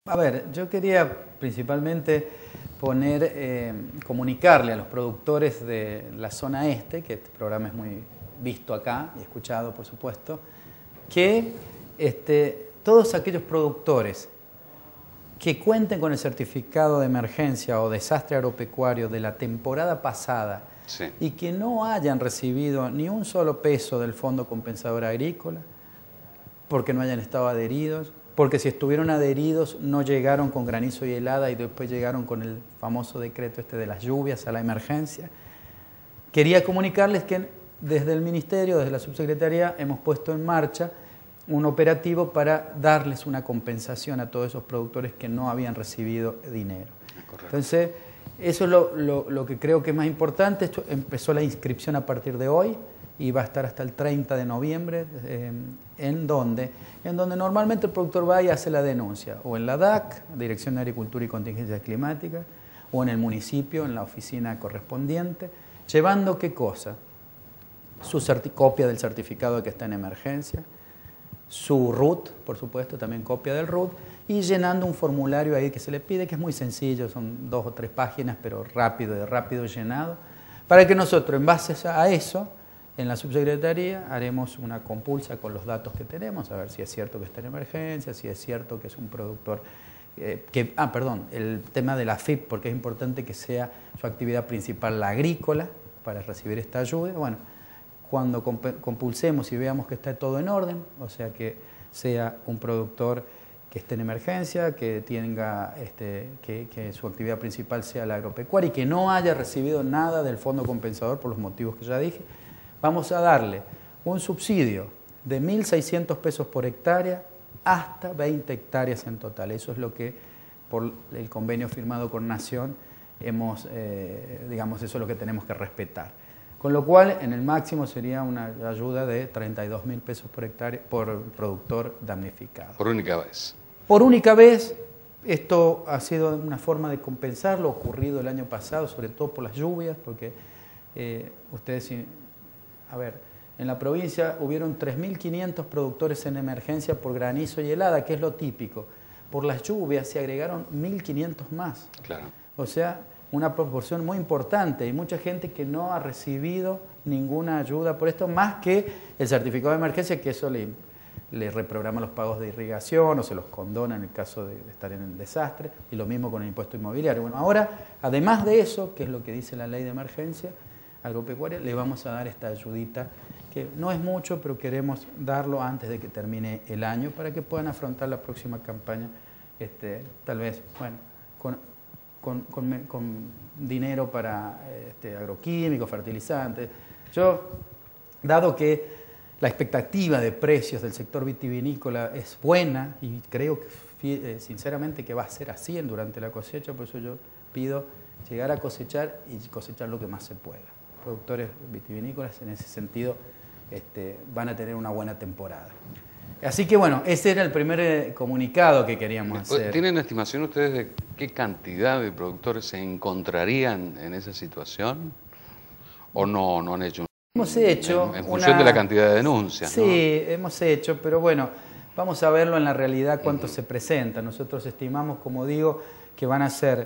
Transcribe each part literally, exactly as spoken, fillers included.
A ver, yo quería principalmente poner, eh, comunicarle a los productores de la zona este, que este programa es muy visto acá y escuchado, por supuesto, que este, todos aquellos productores que cuenten con el certificado de emergencia o desastre agropecuario de la temporada pasada, sí, y que no hayan recibido ni un solo peso del Fondo Compensador Agrícola, porque no hayan estado adheridos, porque si estuvieron adheridos no llegaron con granizo y helada y después llegaron con el famoso decreto este de las lluvias a la emergencia. Quería comunicarles que desde el Ministerio, desde la Subsecretaría, hemos puesto en marcha un operativo para darles una compensación a todos esos productores que no habían recibido dinero. Correcto. Entonces, eso es lo, lo, lo que creo que es más importante. Esto empezó la inscripción a partir de hoy y va a estar hasta el treinta de noviembre. Eh, ¿En dónde? En donde normalmente el productor va y hace la denuncia, o en la D A C, Dirección de Agricultura y Contingencias Climáticas, o en el municipio, en la oficina correspondiente, llevando ¿qué cosa? Su copia del certificado de que está en emergencia, su R U T, por supuesto, también copia del R U T, y llenando un formulario ahí que se le pide, que es muy sencillo, son dos o tres páginas, pero rápido, de rápido llenado, para que nosotros, en base a eso, en la subsecretaría haremos una compulsa con los datos que tenemos, a ver si es cierto que está en emergencia, si es cierto que es un productor, eh, que, ah, perdón, el tema de la F I P, porque es importante que sea su actividad principal la agrícola, para recibir esta ayuda. Bueno, cuando compulsemos y veamos que está todo en orden, o sea que sea un productor que esté en emergencia, que tenga este, que, que su actividad principal sea la agropecuaria y que no haya recibido nada del Fondo Compensador por los motivos que ya dije, vamos a darle un subsidio de mil seiscientos pesos por hectárea hasta veinte hectáreas en total. Eso es lo que por el convenio firmado con Nación hemos, eh, digamos, eso es lo que tenemos que respetar. Con lo cual, en el máximo sería una ayuda de treinta y dos mil pesos por hectárea por productor damnificado. Por única vez. Por única vez, esto ha sido una forma de compensar lo ocurrido el año pasado, sobre todo por las lluvias, porque eh, ustedes, a ver, en la provincia hubieron tres mil quinientos productores en emergencia por granizo y helada, que es lo típico. Por las lluvias se agregaron mil quinientos más. Claro. O sea, una proporción muy importante y mucha gente que no ha recibido ninguna ayuda por esto, más que el certificado de emergencia, que eso le, le reprograma los pagos de irrigación o se los condona en el caso de, de estar en el desastre, y lo mismo con el impuesto inmobiliario. Bueno, ahora, además de eso, que es lo que dice la ley de emergencia agropecuaria, le vamos a dar esta ayudita, que no es mucho, pero queremos darlo antes de que termine el año para que puedan afrontar la próxima campaña, este, tal vez, bueno, con... Con, con, con dinero para este, agroquímicos, fertilizantes. Yo, dado que la expectativa de precios del sector vitivinícola es buena y creo que eh, sinceramente que va a ser así durante la cosecha, por eso yo pido llegar a cosechar y cosechar lo que más se pueda. Productores vitivinícolas en ese sentido este, van a tener una buena temporada. Así que bueno, ese era el primer comunicado que queríamos hacer. ¿Tienen estimación ustedes de qué cantidad de productores se encontrarían en esa situación? ¿O no, no han hecho? Hemos hecho En, en función una... de la cantidad de denuncias, Sí, ¿no? Hemos hecho, pero bueno, vamos a verlo en la realidad cuánto uh-huh. se presenta. Nosotros estimamos, como digo, que van a ser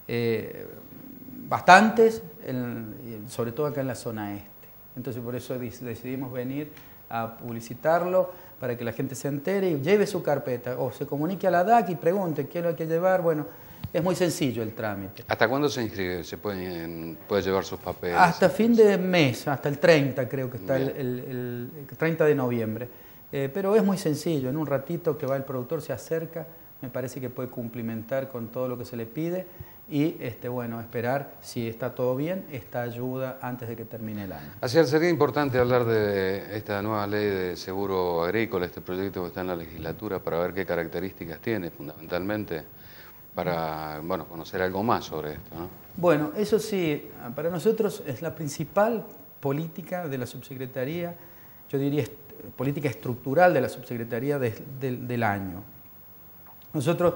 eh, bastantes, en, sobre todo acá en la zona este. Entonces por eso decidimos venir a publicitarlo, para que la gente se entere y lleve su carpeta, o se comunique a la D A C y pregunte qué es lo que hay que llevar. Bueno, es muy sencillo el trámite. ¿Hasta cuándo se inscribe? ¿Se puede, puede llevar sus papeles? Hasta fin de mes, hasta el treinta creo que está, el, el, el treinta de noviembre. Eh, pero es muy sencillo, en un ratito que va el productor, se acerca, me parece que puede cumplimentar con todo lo que se le pide y este, bueno, esperar, si está todo bien, esta ayuda antes de que termine el año. Así sería importante hablar de esta nueva ley de seguro agrícola, este proyecto que está en la legislatura, para ver qué características tiene fundamentalmente, para bueno, conocer algo más sobre esto, ¿no? Bueno, eso sí, para nosotros es la principal política de la subsecretaría, yo diría política estructural de la subsecretaría de, de, del año. Nosotros,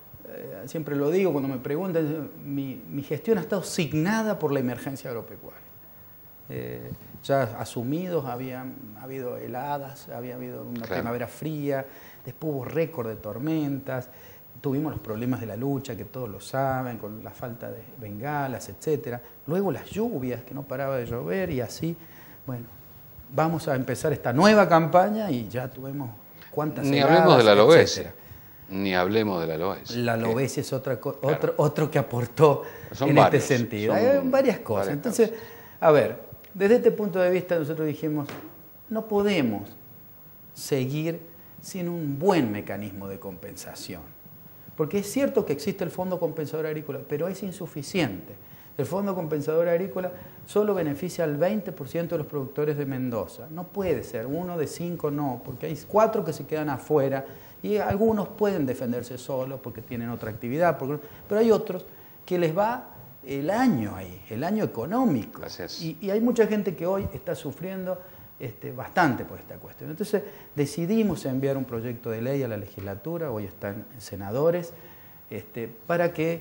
eh, siempre lo digo cuando me preguntan, mi, mi gestión ha estado signada por la emergencia agropecuaria. Eh, ya asumidos, había habido heladas, había habido una claro. primavera fría, después hubo récord de tormentas, tuvimos los problemas de la lucha, que todos lo saben, con la falta de bengalas, etcétera. Luego las lluvias, que no paraba de llover y así. Bueno, vamos a empezar esta nueva campaña y ya tuvimos cuántas Ni heladas, hablemos de la aloesia. etcétera. Ni hablemos de la aloesia. La aloesia es otra co- Claro. otro, otro que aportó Son en varios, este sentido. son Hay varias cosas. varias Entonces, causas. a ver, desde este punto de vista nosotros dijimos, no podemos seguir sin un buen mecanismo de compensación. Porque es cierto que existe el Fondo Compensador Agrícola, pero es insuficiente. El Fondo Compensador Agrícola solo beneficia al veinte por ciento de los productores de Mendoza. No puede ser, uno de cinco no, porque hay cuatro que se quedan afuera y algunos pueden defenderse solos porque tienen otra actividad, porque, pero hay otros que les va el año ahí, el año económico. Gracias. Y, y hay mucha gente que hoy está sufriendo este, bastante por esta cuestión. Entonces decidimos enviar un proyecto de ley a la legislatura, hoy están en senadores, este, para que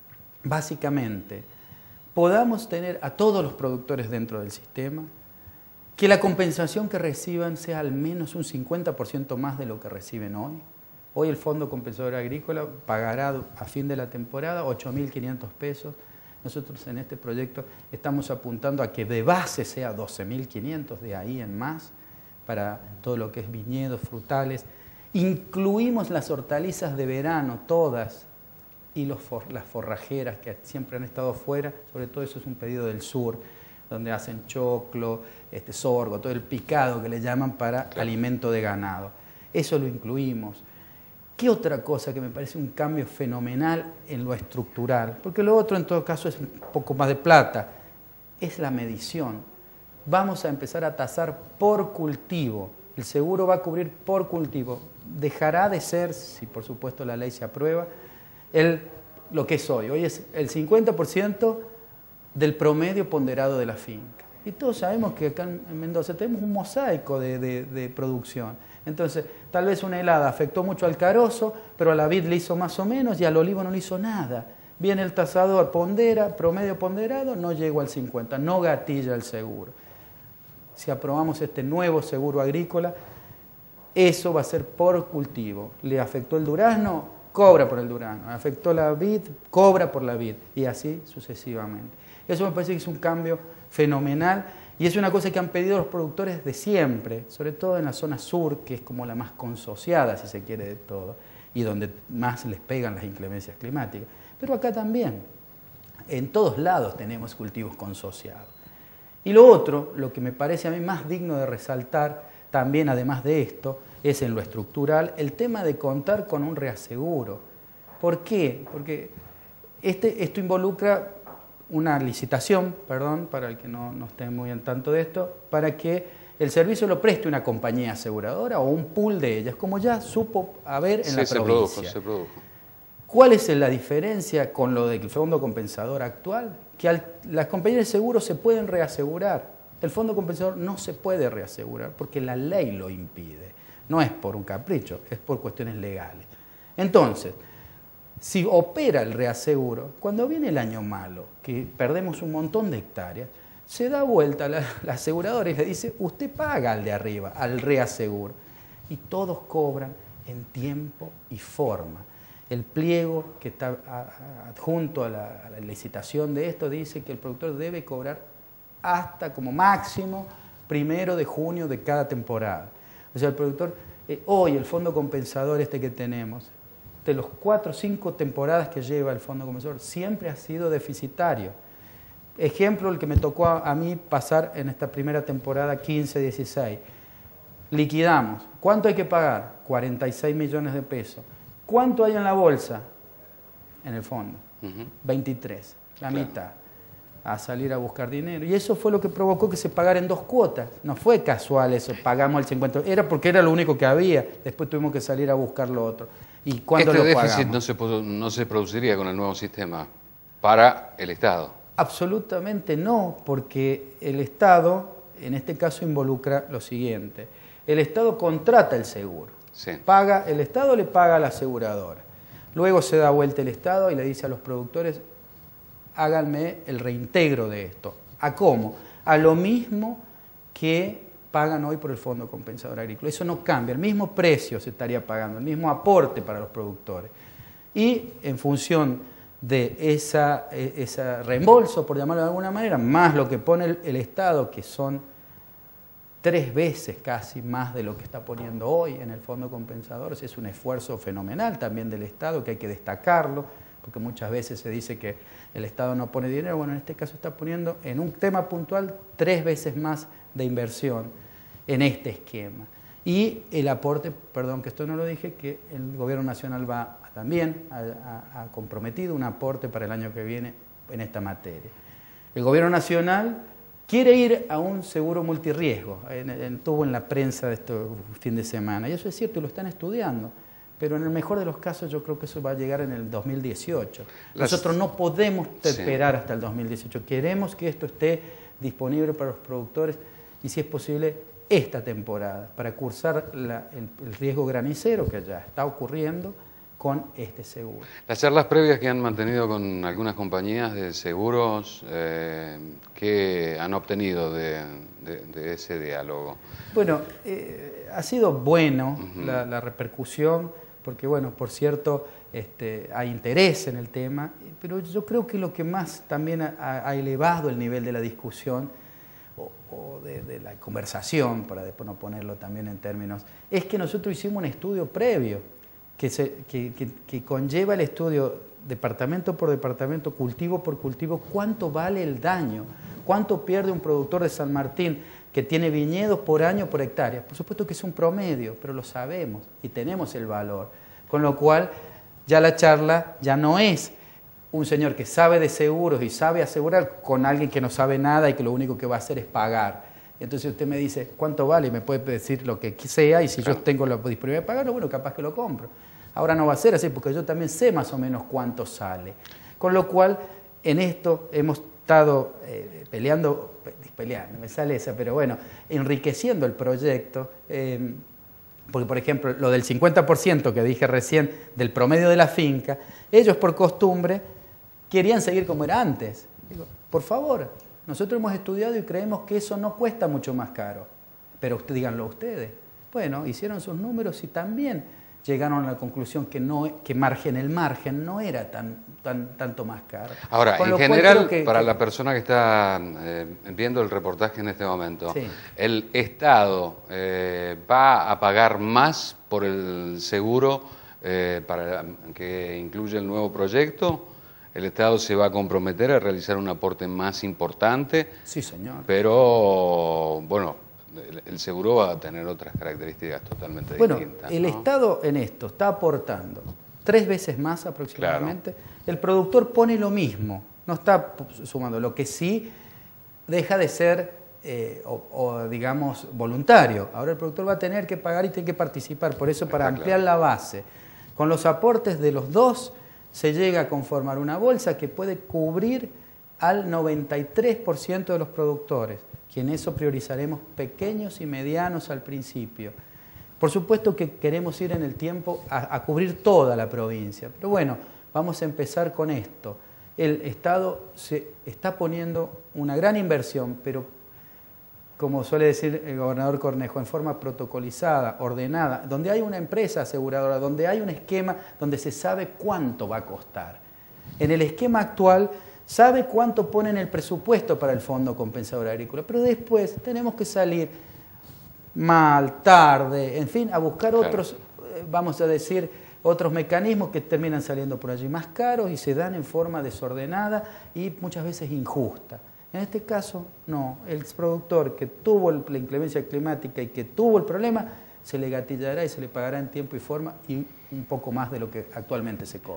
básicamente podamos tener a todos los productores dentro del sistema, que la compensación que reciban sea al menos un cincuenta por ciento más de lo que reciben hoy. Hoy el Fondo Compensador Agrícola pagará a fin de la temporada ocho mil quinientos pesos. Nosotros en este proyecto estamos apuntando a que de base sea doce mil quinientos, de ahí en más, para todo lo que es viñedos, frutales. Incluimos las hortalizas de verano, todas, y los for, las forrajeras que siempre han estado fuera, sobre todo eso es un pedido del sur, donde hacen choclo, este, sorgo, todo el picado que le llaman para Claro. alimento de ganado. Eso lo incluimos. ¿Qué otra cosa que me parece un cambio fenomenal en lo estructural? Porque lo otro en todo caso es un poco más de plata, es la medición. Vamos a empezar a tasar por cultivo. El seguro va a cubrir por cultivo. Dejará de ser, si por supuesto la ley se aprueba, el, lo que es hoy. Hoy es el cincuenta por ciento del promedio ponderado de la finca. Y todos sabemos que acá en Mendoza tenemos un mosaico de, de, de producción. Entonces, tal vez una helada afectó mucho al carozo, pero a la vid le hizo más o menos y al olivo no le hizo nada. Viene el tasador, pondera, promedio ponderado, no llegó al cincuenta, no gatilla el seguro. Si aprobamos este nuevo seguro agrícola, eso va a ser por cultivo. ¿Le afectó el durazno? Cobra por el durazno. ¿Afectó la vid? Cobra por la vid. Y así sucesivamente. Eso me parece que es un cambio fenomenal y es una cosa que han pedido los productores de siempre, sobre todo en la zona sur, que es como la más consociada, si se quiere, de todo, y donde más les pegan las inclemencias climáticas. Pero acá también, en todos lados tenemos cultivos consociados. Y lo otro, lo que me parece a mí más digno de resaltar, también además de esto, es en lo estructural, el tema de contar con un reaseguro. ¿Por qué? Porque este, esto involucra una licitación, perdón, para el que no, no esté muy en tanto de esto, para que el servicio lo preste una compañía aseguradora o un pool de ellas, como ya supo haber en Sí, la se provincia. produjo, se produjo. ¿Cuál es la diferencia con lo del fondo compensador actual? Que al, las compañías de seguro se pueden reasegurar. El fondo compensador no se puede reasegurar porque la ley lo impide. No es por un capricho, es por cuestiones legales. Entonces, si opera el reaseguro, cuando viene el año malo, que perdemos un montón de hectáreas, se da vuelta la, la aseguradora y le dice, usted paga al de arriba, al reaseguro. Y todos cobran en tiempo y forma. El pliego que está adjunto a la, a la licitación de esto dice que el productor debe cobrar hasta como máximo primero de junio de cada temporada. O sea, el productor, eh, hoy el fondo compensador este que tenemos, de los cuatro o cinco temporadas que lleva el fondo compensador, siempre ha sido deficitario. Ejemplo, el que me tocó a, a mí pasar en esta primera temporada quince dieciséis. Liquidamos. ¿Cuánto hay que pagar? cuarenta y seis millones de pesos. ¿Cuánto hay en la bolsa? En el fondo. Uh-huh. veintitrés, la Claro. mitad. A salir a buscar dinero. Y eso fue lo que provocó que se pagara en dos cuotas. No fue casual eso, pagamos el cincuenta. Era porque era lo único que había. Después tuvimos que salir a buscar lo otro. ¿Y cuándo Este lo déficit pagamos? no se, produ- no se produciría con el nuevo sistema para el Estado. Absolutamente no, porque el Estado, en este caso, involucra lo siguiente. El Estado contrata el seguro. Sí. Paga, el Estado le paga a la aseguradora. Luego se da vuelta el Estado y le dice a los productores, háganme el reintegro de esto. ¿A cómo? A lo mismo que pagan hoy por el Fondo Compensador Agrícola. Eso no cambia, el mismo precio se estaría pagando, el mismo aporte para los productores. y en función de esa, ese reembolso, por llamarlo de alguna manera, más lo que pone el, el Estado, que son tres veces casi más de lo que está poniendo hoy en el Fondo Compensador. Es un esfuerzo fenomenal también del Estado, que hay que destacarlo, porque muchas veces se dice que el Estado no pone dinero. Bueno, en este caso está poniendo en un tema puntual tres veces más de inversión en este esquema. Y el aporte, perdón que esto no lo dije, que el Gobierno Nacional va también ha, ha comprometido un aporte para el año que viene en esta materia. El Gobierno Nacional quiere ir a un seguro multirriesgo, en, en, tuvo en la prensa de este fin de semana, y eso es cierto, y lo están estudiando, pero en el mejor de los casos yo creo que eso va a llegar en el dos mil dieciocho. Las... Nosotros no podemos esperar sí. hasta el dos mil dieciocho, queremos que esto esté disponible para los productores y si es posible esta temporada, para cursar la, el, el riesgo granicero que ya está ocurriendo con este seguro. Las charlas previas que han mantenido con algunas compañías de seguros, eh, ¿qué han obtenido de, de, de ese diálogo? Bueno, eh, ha sido bueno uh-huh. la, la repercusión, porque bueno, por cierto, este, hay interés en el tema, pero yo creo que lo que más también ha, ha elevado el nivel de la discusión o, o de, de la conversación, para después no ponerlo también en términos, es que nosotros hicimos un estudio previo, Que, se, que, que, que conlleva el estudio departamento por departamento, cultivo por cultivo, cuánto vale el daño, cuánto pierde un productor de San Martín que tiene viñedos por año por hectárea. Por supuesto que es un promedio, pero lo sabemos y tenemos el valor. Con lo cual ya la charla ya no es un señor que sabe de seguros y sabe asegurar con alguien que no sabe nada y que lo único que va a hacer es pagar. Entonces usted me dice, ¿cuánto vale? Y me puede decir lo que sea, y si claro. yo tengo la disponibilidad de pagarlo, bueno, capaz que lo compro. Ahora no va a ser así, porque yo también sé más o menos cuánto sale. Con lo cual, en esto hemos estado eh, peleando, peleando, me sale esa, pero bueno, enriqueciendo el proyecto, eh, porque por ejemplo, lo del cincuenta por ciento que dije recién, del promedio de la finca, ellos por costumbre querían seguir como era antes. Digo, por favor, nosotros hemos estudiado y creemos que eso no cuesta mucho más caro, pero usted, díganlo ustedes. Bueno, hicieron sus números y también llegaron a la conclusión que, no, que margen, el margen no era tan, tan, tanto más caro. Ahora, Con en general, que, para que... la persona que está eh, viendo el reportaje en este momento, sí. ¿el Estado eh, va a pagar más por el seguro eh, para, que incluye el nuevo proyecto? ¿El Estado se va a comprometer a realizar un aporte más importante? Sí, señor. Pero, bueno, el, el seguro va a tener otras características totalmente bueno, distintas. El ¿no? Estado en esto está aportando tres veces más aproximadamente. Claro. El productor pone lo mismo, no está sumando, lo que sí deja de ser, eh, o, o digamos, voluntario. Ahora el productor va a tener que pagar y tiene que participar, por eso para está ampliar claro. la base. Con los aportes de los dos, se llega a conformar una bolsa que puede cubrir al noventa y tres por ciento de los productores, que en eso priorizaremos pequeños y medianos al principio. Por supuesto que queremos ir en el tiempo a, a cubrir toda la provincia, pero bueno, vamos a empezar con esto. El Estado se está poniendo una gran inversión, pero como suele decir el gobernador Cornejo, en forma protocolizada, ordenada, donde hay una empresa aseguradora, donde hay un esquema donde se sabe cuánto va a costar. En el esquema actual, sabe cuánto pone en el presupuesto para el Fondo Compensador Agrícola, pero después tenemos que salir mal, tarde, en fin, a buscar claro. otros, vamos a decir, otros mecanismos que terminan saliendo por allí más caros y se dan en forma desordenada y muchas veces injusta. En este caso, no. El productor que tuvo la inclemencia climática y que tuvo el problema, se le gatillará y se le pagará en tiempo y forma y un poco más de lo que actualmente se cobra.